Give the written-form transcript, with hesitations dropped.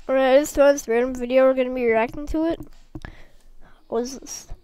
Alright, I just found this random video. We're gonna be reacting to it. What is this?